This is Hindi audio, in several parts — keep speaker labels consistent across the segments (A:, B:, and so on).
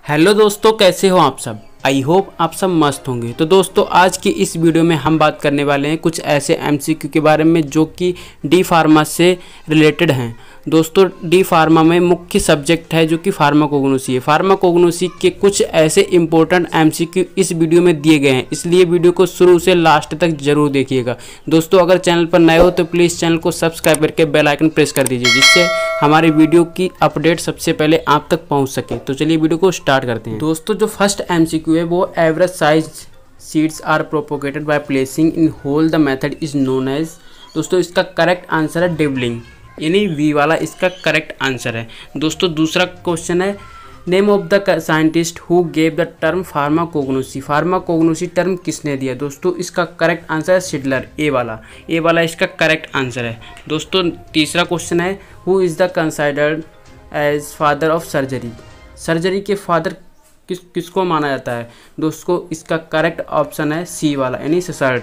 A: हेलो दोस्तों, कैसे हो आप सब। आई होप आप सब मस्त होंगे। तो दोस्तों, आज की इस वीडियो में हम बात करने वाले हैं कुछ ऐसे एमसीक्यू के बारे में जो कि डी फार्मा से रिलेटेड हैं। दोस्तों, डी फार्मा में मुख्य सब्जेक्ट है जो कि फार्माकोग्नोसी है। फार्माकोग्नोसी के कुछ ऐसे इंपॉर्टेंट एमसीक्यू इस वीडियो में दिए गए हैं, इसलिए वीडियो को शुरू से लास्ट तक जरूर देखिएगा। दोस्तों, अगर चैनल पर नए हो तो प्लीज़ चैनल को सब्सक्राइब करके बेल आइकन प्रेस कर दीजिए, जिससे हमारी वीडियो की अपडेट सबसे पहले आप तक पहुंच सके। तो चलिए वीडियो को स्टार्ट करते हैं। दोस्तों, जो फर्स्ट एमसीक्यू है वो average size seeds are propagated by placing in hole the method is known as. दोस्तों, इसका करेक्ट आंसर है डिबलिंग, यानी वी वाला इसका करेक्ट आंसर है। दोस्तों, दूसरा क्वेश्चन है name of the scientist who gave the term pharmacognosy. Pharmacognosy term किसने दिया। दोस्तों, इसका करेक्ट आंसर है शिडलर, ए वाला इसका करेक्ट आंसर है। दोस्तों, तीसरा क्वेश्चन है who is the considered as father of surgery. Surgery के फादर किसको माना जाता है। दोस्तों, इसका करेक्ट ऑप्शन है सी वाला, यानी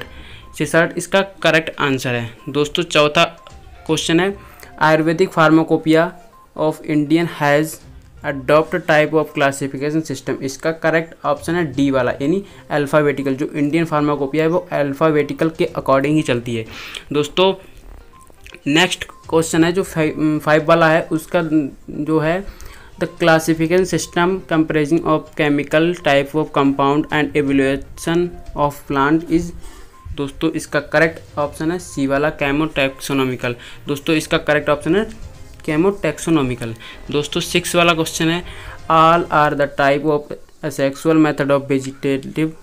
A: सिसर्ट इसका करेक्ट आंसर है। दोस्तों, चौथा क्वेश्चन है Ayurvedic pharmacopoeia of Indian has adopt type of classification system. इसका करेक्ट ऑप्शन है डी वाला, यानी अल्फ़ाबेटिकल। जो इंडियन फार्माकोपिया है वो अल्फ़ाबेटिकल के अकॉर्डिंग ही चलती है। दोस्तों, नेक्स्ट क्वेश्चन है जो 5 वाला है, उसका जो है the classification system comprising of chemical type of compound and evaluation of plant is. दोस्तों, इसका करेक्ट ऑप्शन है सी वाला, केमोटैक्सोनॉमिकल। दोस्तों, इसका करेक्ट ऑप्शन है केमोटैक्सोनॉमिकल। दोस्तों, 6 वाला क्वेश्चन है all are the type of asexual method of vegetative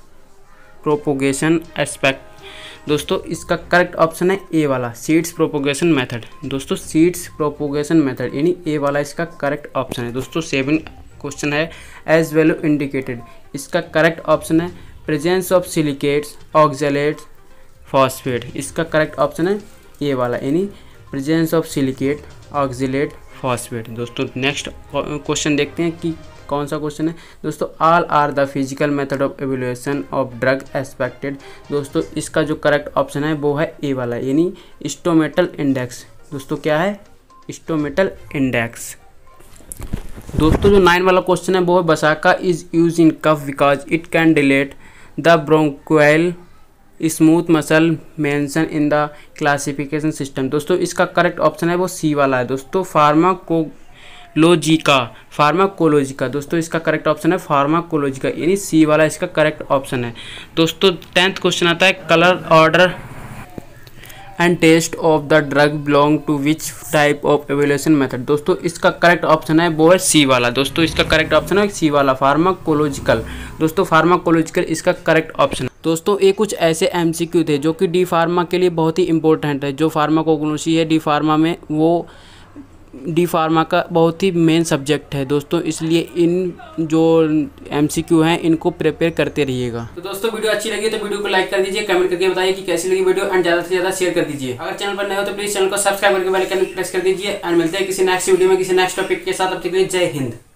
A: propagation except. दोस्तों, इसका करेक्ट ऑप्शन है ए वाला, सीड्स प्रोपोगेशन मेथड। दोस्तों, सीड्स प्रोपोगेशन मेथड यानी ए वाला इसका करेक्ट ऑप्शन है। दोस्तों, 7 क्वेश्चन है एज वैल्यू इंडिकेटेड। इसका करेक्ट ऑप्शन है presence of silicates oxalates phosphate. इसका करेक्ट ऑप्शन है ए वाला, यानी presence of silicate oxalate phosphate. दोस्तों, नेक्स्ट क्वेश्चन देखते हैं कि कौन सा क्वेश्चन है। दोस्तों, all are the physical method of evaluation of drug except. दोस्तों, इसका जो करेक्ट ऑप्शन है वो है ए वाला, यानी स्टोमेटल इंडेक्स। दोस्तों, क्या है स्टोमेटल इंडेक्स। दोस्तों, जो 9 वाला क्वेश्चन है वो है Vasaka is used in cough because it can dilate the bronchial smooth muscle mentioned in the classification system. दोस्तों, इसका करेक्ट ऑप्शन है वो सी वाला है। दोस्तों, फार्माकोलॉजिका। दोस्तों, इसका करेक्ट ऑप्शन है फार्माकोलॉजिका, यानी सी वाला इसका करेक्ट ऑप्शन है। दोस्तों, 10th क्वेश्चन आता है colour odour and taste of the drug belong to which type of evaluation method. दोस्तों, इसका करेक्ट ऑप्शन है वो है सी वाला। दोस्तों, इसका करेक्ट ऑप्शन है सी वाला, फार्माकोलॉजिकल। दोस्तों, फार्माकोलॉजिकल इसका करेक्ट ऑप्शन है। दोस्तों, ये कुछ ऐसे एमसीक्यू थे जो कि डी फार्मा के लिए बहुत ही इंपॉर्टेंट है। जो फार्माकोग्नोसी है डी फार्मा में, वो डी फार्मा का बहुत ही मेन सब्जेक्ट है दोस्तों, इसलिए इन जो एमसीक्यू हैं इनको प्रिपेयर करते रहिएगा। तो दोस्तों, वीडियो अच्छी लगी तो वीडियो को लाइक कर दीजिए, कमेंट करके बताइए कि कैसी लगी वीडियो, एंड ज़्यादा से ज़्यादा शेयर कर दीजिए। अगर चैनल पर नए हो तो प्लीज़ चैनल को सब्सक्राइब करके बेल आइकन प्रेस कर दीजिए। एंड मिलते हैं किसी नेक्स्ट वीडियो में किसी नेक्स्ट टॉपिक के साथ। अब तक के लिए जय हिंद।